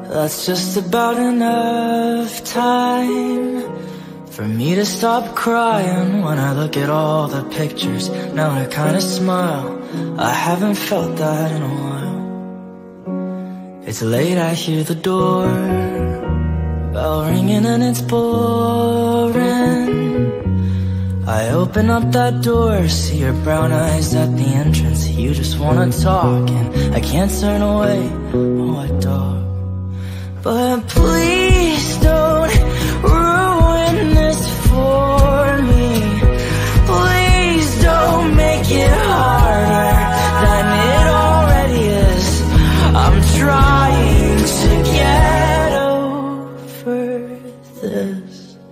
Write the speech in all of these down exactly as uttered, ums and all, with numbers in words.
That's just about enough time for me to stop crying when I look at all the pictures. Now I kinda smile, I haven't felt that in a while. It's late, I hear the door bell ringing and it's pouring. I open up that door, see your brown eyes at the entrance. You just wanna talk and I can't turn away, oh I dog. But please don't ruin this for me. Please don't make it harder than it already is. I'm trying to get over this.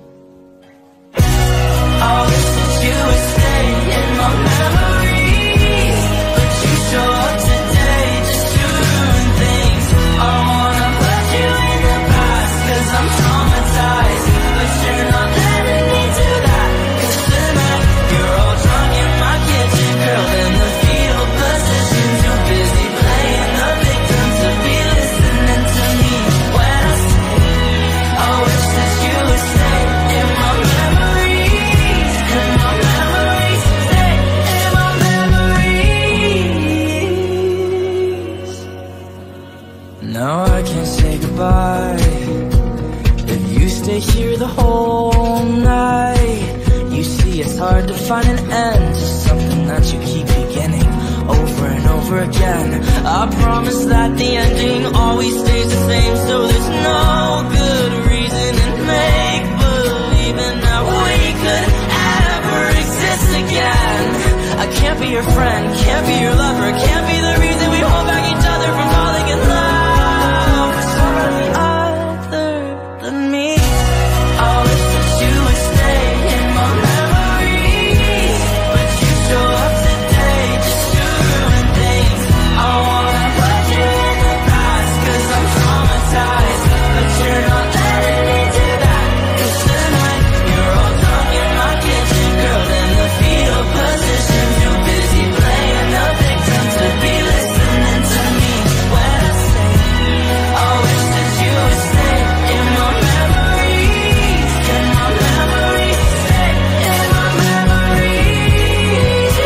I wish that you would stay in my memories, but you show up today just to ruin things. I wanna put you in the past, cause I'm traumatized, but you're not letting me do that. Cause tonight, you're all drunk in my kitchen, curled in the fetal position, too busy playing the victim to be listening to me when I say, I wish that you would stay in my memories, in my memories, stay in my memories. Now I can't say goodbye if you stay here the whole night. You see, it's hard to find an end to something that you keep beginning over and over again. I promise that the ending always stays the same, so there's no good reason in make-believing that we could ever exist again. I can't be your friend, can't be your lover, can't be the reason we hold back each other from falling in love with somebody other than me. I wish that you would stay in my memories, but you show up today just to ruin things. I wanna put you in the past, cause I'm traumatized, but you're not letting me do that. Cause tonight, you're all drunk in my kitchen, curled in the fetal position, too busy playing the victim to be listening to me when I say, I wish that you would stay in my memories, in my memories, stay in my memories.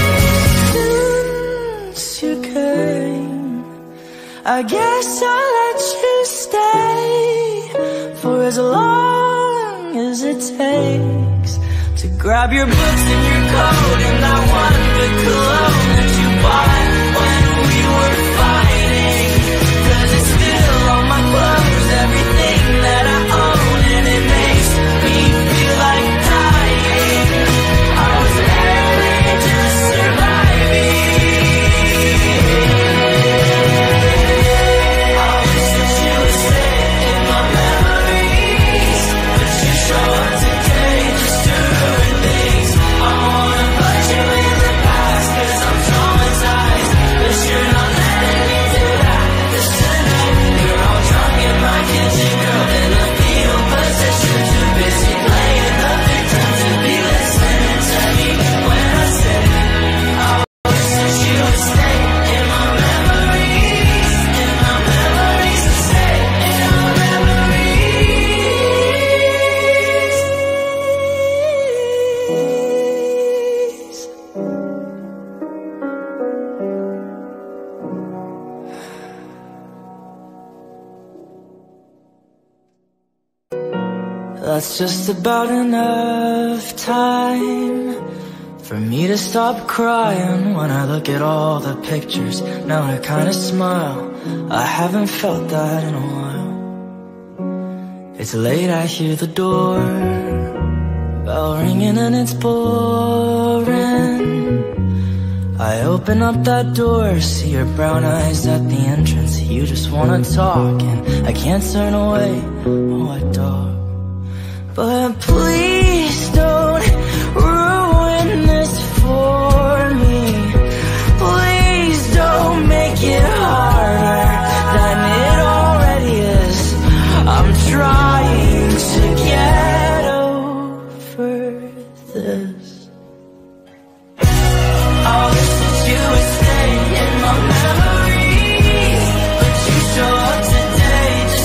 Since you came, I guess I'll let you stay for as long as it takes to grab your books and your coat and that one good cologne that you bought when we were fighting. Cause it's still on my clothes, everything that I own, and it makes me feel like dying. I was barely just surviving. I wish that you would stay in my memories, but you show up today just to ruin things. I wanna put you in the past, cause I'm traumatized, but you're not letting me do that. Cause tonight, you're all drunk in my kitchen, curled in the fetal position, too busy playing the victim to be listening to me when I say, I wish that you would stay in my memories, in my memories, stay in my memories. That's just about enough time for me to stop crying when I look at all the pictures. Now I kinda smile, I haven't felt that in a while. It's late, I hear the door bell ringing and it's pouring. I open up that door, see your brown eyes at the entrance. You just wanna talk and I can't turn away, oh I dog. But please don't ruin this for me. Please don't make it harder than it already is. I'm trying to get over this. I wish that you would stay in my memories, but you show up today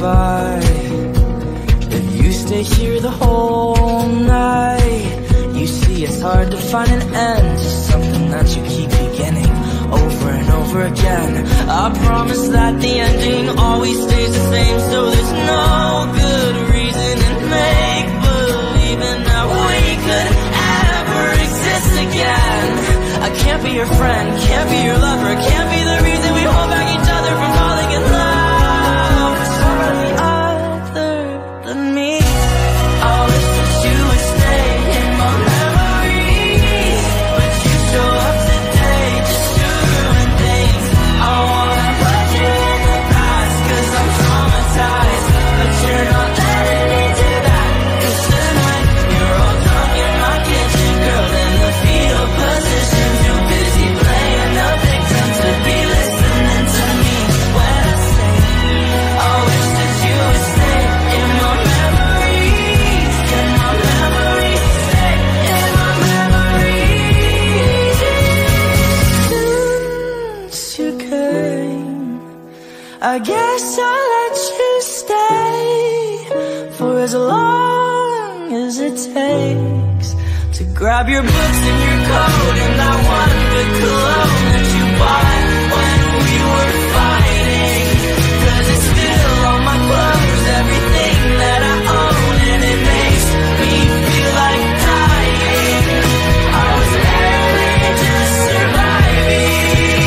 goodbye. If you stay here the whole night, you see it's hard to find an end to something that you keep beginning over and over again. I promise that the ending always stays the same, so there's no good reason in make-believing that we could ever exist again. I can't be your friend, can't be your lover, can't be the reason we hold back each other from falling in love with somebody other than me. I wish that you would stay in my memories, but you show up today just to ruin things. I wanna put you in the past, cause I'm traumatized, but you're not letting me do that. Cause tonight, you're all drunk in my kitchen, girl, in the fetal position, too busy playing the victim to be listening to me when I say, I wish that you would stay in my memories, in my memories, stay in my memories. Since you came, I guess I'll let you stay for as long as it takes to grab your books and your coat and that one good cologne that you bought when we were fighting. Cause it's still on my clothes, everything that I own, and it makes me feel like dying. I was barely just surviving.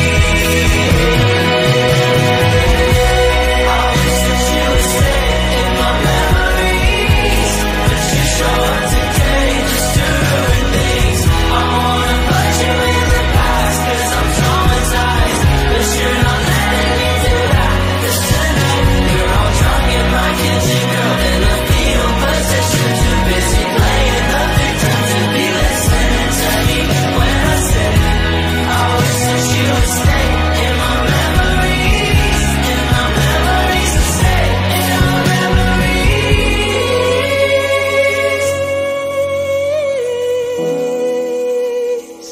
I wish that you would stay in my memories, but you show up today just to ruin things. I wanna put you in the past, cause I'm traumatized, but you're not letting me do that. Cause tonight, you're all drunk in my kitchen, girl, in the fetal position, too busy playing the victim to be listening to me when I say, I wish that you would stay in my memories, in my memories, stay in my memories.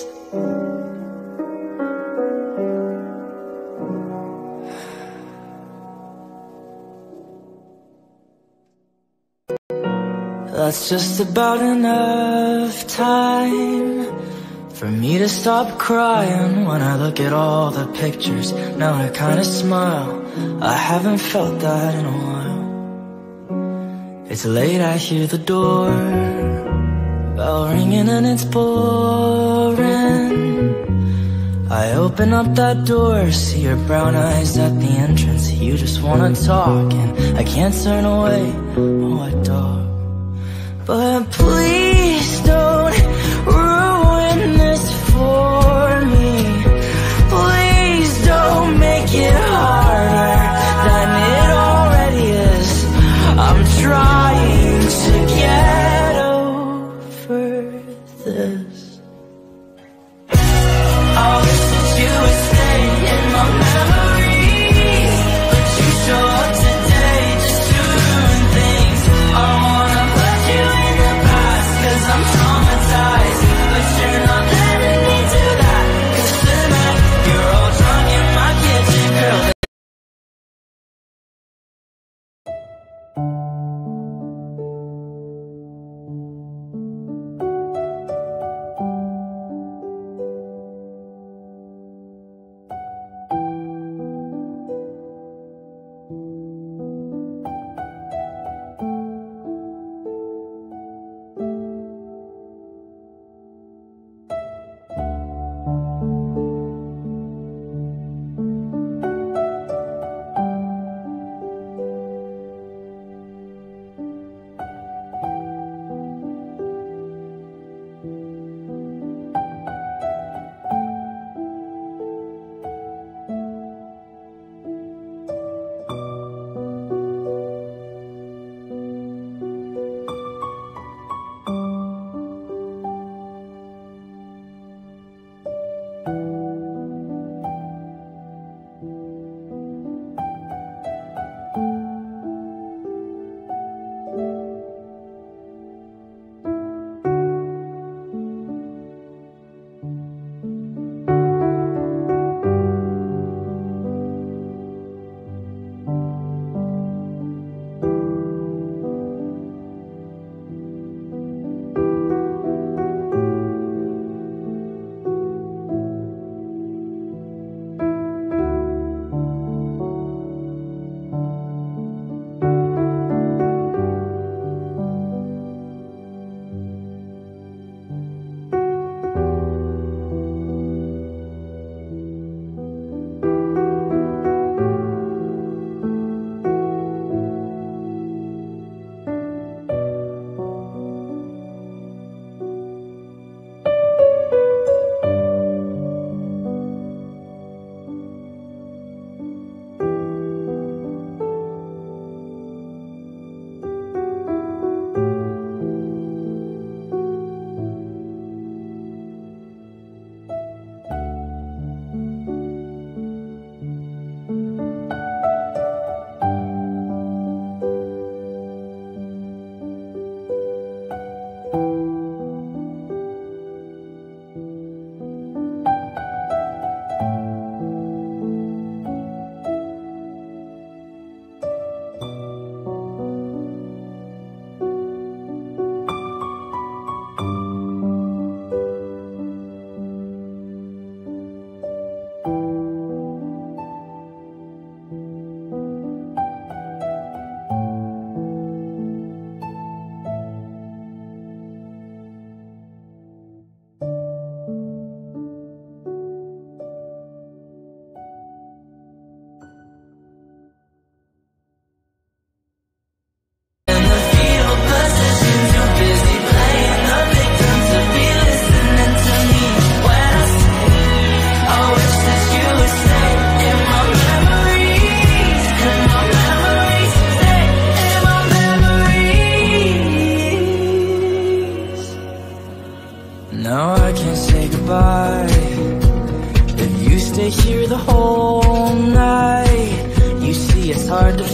That's just about enough time for me to stop crying when I look at all the pictures. Now I kinda smile, I haven't felt that in a while. It's late, I hear the door bell ringing and it's pouring. I open up that door, see your brown eyes at the entrance. You just wanna talk and I can't turn away, oh I dog. But please don't ruin this for me. Please don't make it harder than it already is. I'm trying to get over this. I wish that you would stay in my memories, but you show up today just to ruin things. I wanna put you in the past, cause I'm traumatized.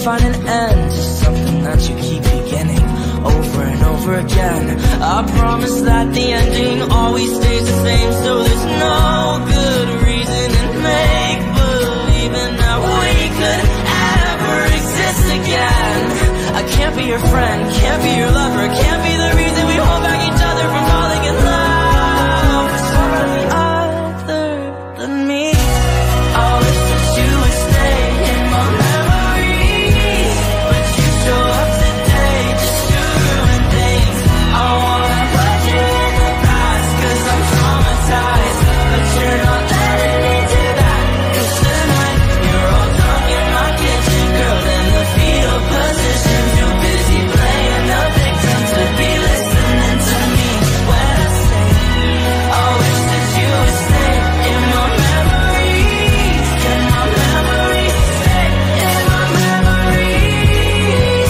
find an end to something that you keep beginning over and over again. I promise that the ending always stays the same, so there's no good reason in make-believing that we could ever exist again. I can't be your friend, can't be your lover, can't be the reason we hold back each other from falling in love with somebody other than me. I wish that you would stay in my memories, but you show up today just to ruin things. I wanna put you in the past, cause I'm traumatized, but you're not letting me do that. Cause tonight, you're all drunk in my kitchen, girl, in the fetal position, too busy playing the victim to be listening to me when I say, I wish that you would stay in my memories, in my memories, stay in my memories.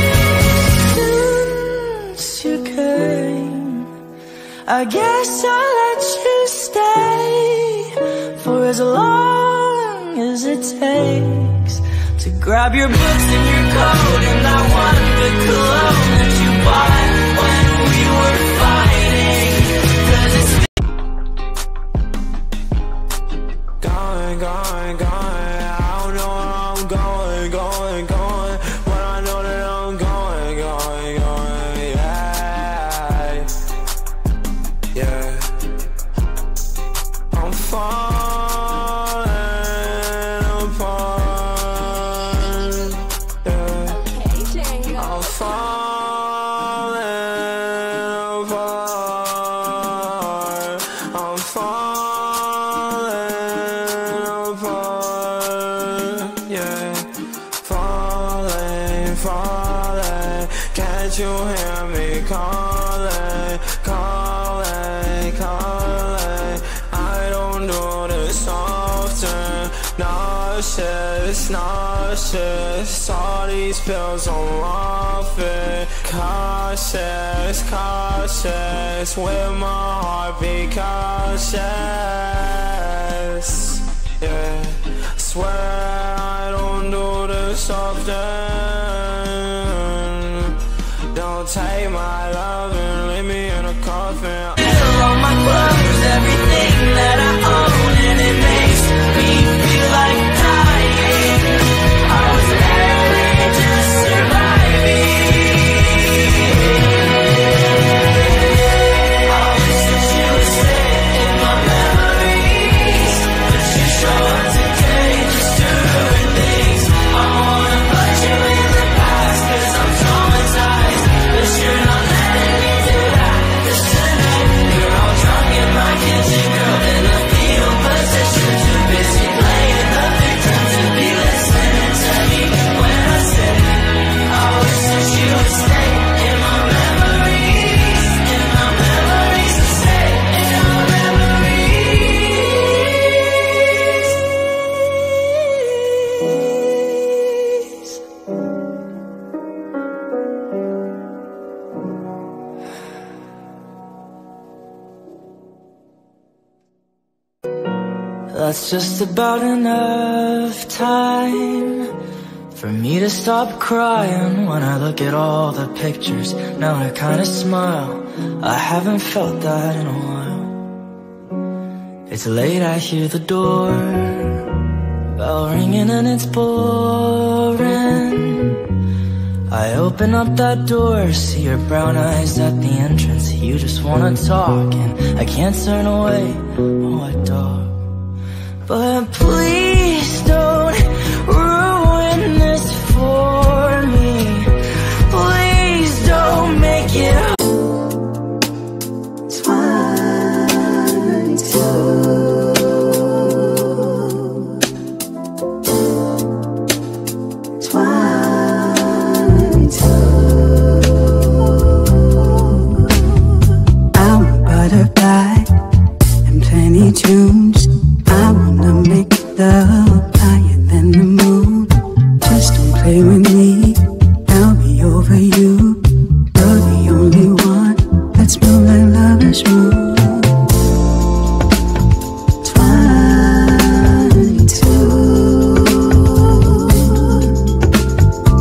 Since you came, I guess I'll let you stay for as long as it takes to grab your books and your coat and that one good cologne that you bought when we were fighting. Cause it's Going, going, going, I don't know where I'm going, going, going, but I know that I'm going, going, going, yeah, yeah. I'm falling apart, yeah. I'm falling apart, I'm falling apart, yeah. Falling, falling, can't you hear me calling, calling, calling? I don't do this often, nauseous, nauseous, all these pills I'm off it. Cautious, cautious, with my heartbeat cautious, yeah. Swear I don't do this often. Don't take my love and leave me in a coffin. all my clothes, everything that I own, and it makes me feel like dying. I was barely just surviving. I wish that you would stay in my memories, but you show up today just to ruin things. I wanna put you in the past, cause I'm traumatized, but you're not letting me do that. Cause tonight, you're all drunk in my kitchen, girl, in the fetal position, too busy playing the victim to be listening to me when I say, I wish that you would stay in my memories, in my memories, stay in my memories. That's just about enough time for me to stop crying when I look at all the pictures. Now I kinda smile, I haven't felt that in a while. It's late, I hear the door bell ringing and it's pouring. I open up that door, see your brown eyes at the entrance. You just wanna talk and I can't turn away, oh I dog. But please don't ruin this for me. Please don't make it hard. I'm a butterfly and plenty tunes. I wanna make love higher than the moon. Just don't play with me, I'll be over you. You're the only one that's move like lovers move. Twenty-two.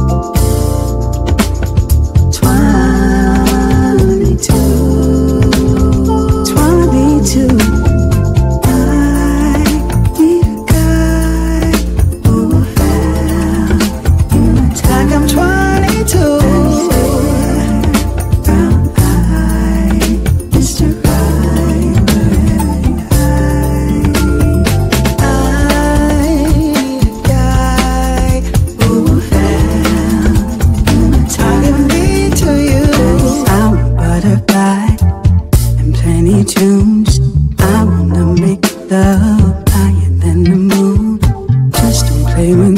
play with